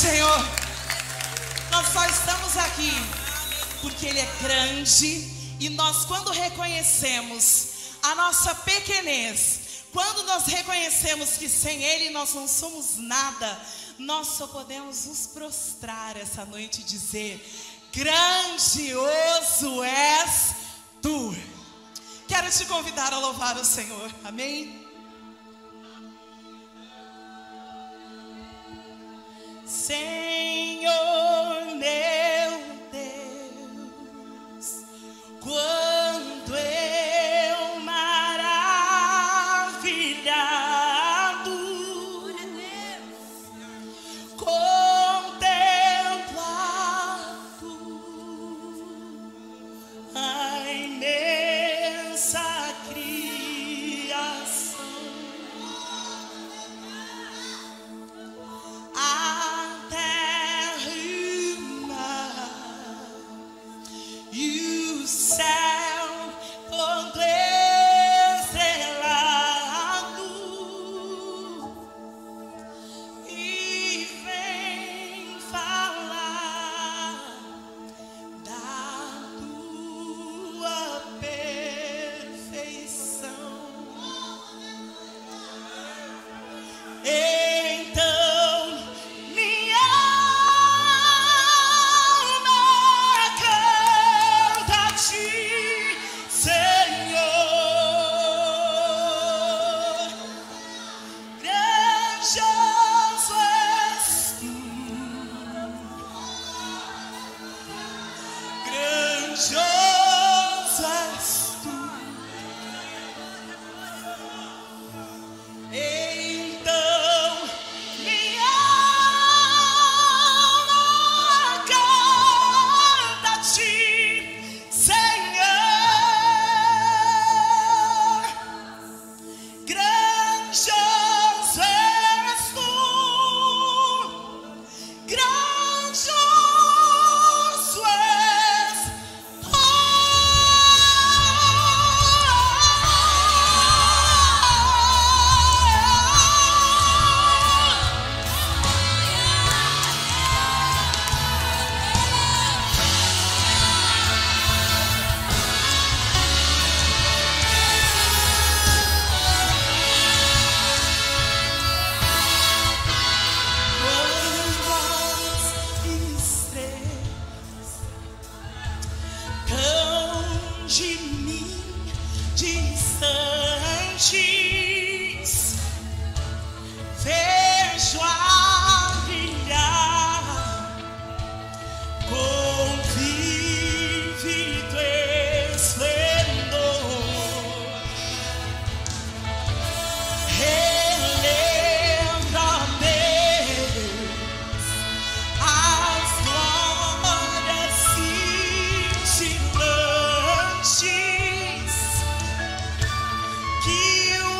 Senhor. Nós só estamos aqui porque Ele é grande. E nós, quando reconhecemos a nossa pequenez, quando nós reconhecemos que sem Ele nós não somos nada, nós só podemos nos prostrar essa noite e dizer: grandioso és Tu. Quero te convidar a louvar o Senhor, amém? Senhor meu Deus, quando eu maravilhado contemplado a imensa criação, a terra e o mar e o céu todo estrelado, e vem falar da tua perfeição. Então minha alma canta a Ti, Senhor. Grandioso és Tu, grandioso és Tu. Então minha alma canta a Ti, Senhor. Grandioso és Tu, grandioso és Tu. Quando as estrelas tão de mim distantes, vejo a brilhar com vívido esplendor. Relembra, Deus, as glórias cintilantes que o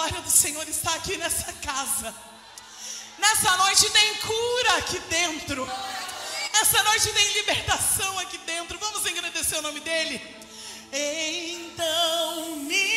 glória do Senhor está aqui nessa casa. Nessa noite tem cura aqui dentro. Essa noite tem libertação aqui dentro. Vamos agradecer o nome dele. Então me